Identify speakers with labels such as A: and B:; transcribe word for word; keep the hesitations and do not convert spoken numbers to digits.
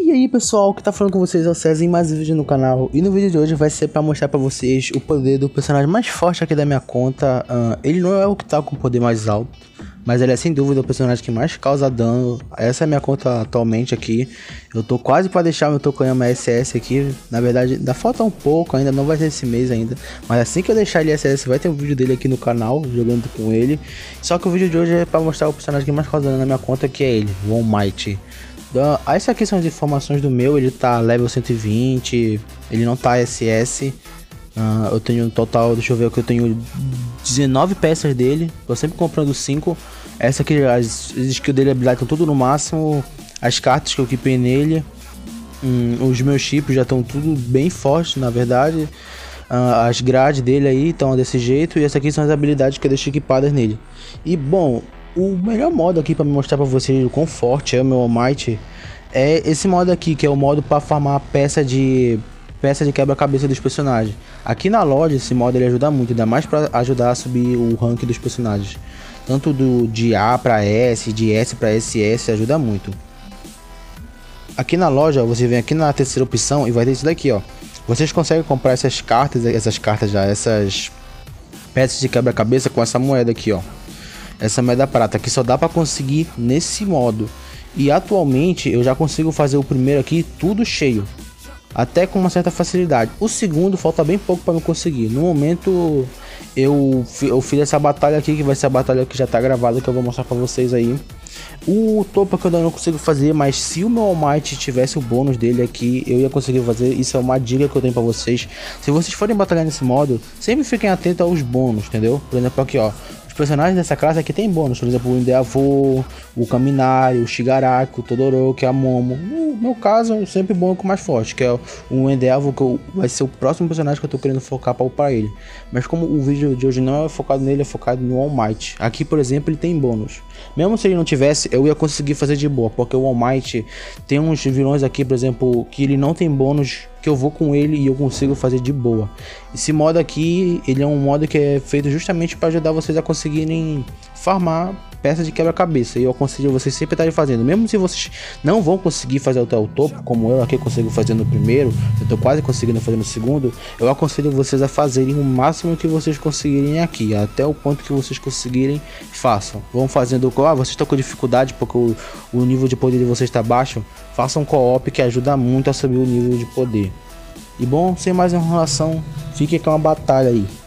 A: E aí pessoal, o que tá falando com vocês é o César em mais um vídeo no canal. E no vídeo de hoje vai ser pra mostrar pra vocês o poder do personagem mais forte aqui da minha conta. uh, Ele não é o que tá com o poder mais alto, mas ele é sem dúvida o personagem que mais causa dano. Essa é a minha conta atualmente aqui. Eu tô quase pra deixar meu Tokoyama S S aqui. Na verdade ainda falta um pouco, ainda não vai ser esse mês ainda. Mas assim que eu deixar ele S S vai ter um vídeo dele aqui no canal, jogando com ele. Só que o vídeo de hoje é pra mostrar o personagem que mais causa dano na minha conta, que é ele, o All Might. Então, essas aqui são as informações do meu. Ele tá level cento e vinte, ele não tá S S. uh, Eu tenho um total, deixa eu ver aqui, eu tenho dezenove peças dele. Tô sempre comprando cinco. Essa aqui, as, as skills dele estão tudo no máximo. As cartas que eu equipei nele, hum, os meus chips já estão tudo bem fortes, na verdade. uh, As grades dele aí estão desse jeito. E essas aqui são as habilidades que eu deixei equipadas nele. E bom, o melhor modo aqui para mostrar para vocês o quão forte é o meu All Might é esse modo aqui, que é o modo para farmar peça de peça de quebra-cabeça dos personagens. Aqui na loja esse modo ele ajuda muito, ainda mais para ajudar a subir o rank dos personagens, tanto do de A para S, de S para S S, ajuda muito. Aqui na loja você vem aqui na terceira opção e vai ter isso daqui, ó. Vocês conseguem comprar essas cartas, essas cartas já, essas peças de quebra-cabeça com essa moeda aqui, ó. Essa moeda prata que só dá para conseguir nesse modo. E atualmente eu já consigo fazer o primeiro aqui tudo cheio, até com uma certa facilidade. O segundo falta bem pouco para eu conseguir. No momento eu, eu fiz essa batalha aqui, que vai ser a batalha que já tá gravada, que eu vou mostrar para vocês aí. O topo que eu ainda não consigo fazer, mas se o meu All Might tivesse o bônus dele aqui, eu ia conseguir fazer. Isso é uma dica que eu tenho para vocês. Se vocês forem batalhar nesse modo, sempre fiquem atentos aos bônus, entendeu? Por exemplo aqui, ó, personagens dessa classe aqui tem bônus, por exemplo o Endeavor, o Kaminari, o Shigaraki, o Todoroki, a Momo. No meu caso é sempre bom com o mais forte, que é o Endeavor, que eu, vai ser o próximo personagem que eu tô querendo focar para upar ele. Mas como o vídeo de hoje não é focado nele, é focado no All Might. Aqui por exemplo ele tem bônus. Mesmo se ele não tivesse, eu ia conseguir fazer de boa, porque o All Might tem uns vilões aqui, por exemplo, que ele não tem bônus, que eu vou com ele e eu consigo fazer de boa. Esse modo aqui, ele é um modo que é feito justamente para ajudar vocês a conseguirem farmar peças de quebra-cabeça. E eu aconselho vocês sempre estarem fazendo, mesmo se vocês não vão conseguir fazer até o topo, como eu aqui consigo fazer no primeiro, eu tô quase conseguindo fazer no segundo. Eu aconselho vocês a fazerem o máximo que vocês conseguirem aqui, até o ponto que vocês conseguirem, façam. Vão fazendo, ah, vocês estão com dificuldade porque o, o nível de poder de vocês está baixo, façam co-op, que ajuda muito a subir o nível de poder. E bom, sem mais enrolação, fique com a batalha aí.